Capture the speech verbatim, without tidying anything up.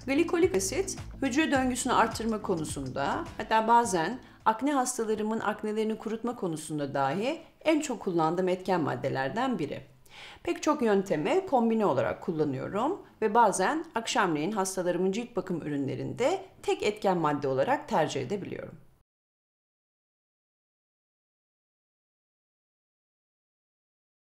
Glikolik asit, hücre döngüsünü arttırma konusunda, hatta bazen akne hastalarımın aknelerini kurutma konusunda dahi en çok kullandığım etken maddelerden biri. Pek çok yöntemi kombine olarak kullanıyorum ve bazen akşamleyin hastalarımın cilt bakım ürünlerinde tek etken madde olarak tercih edebiliyorum.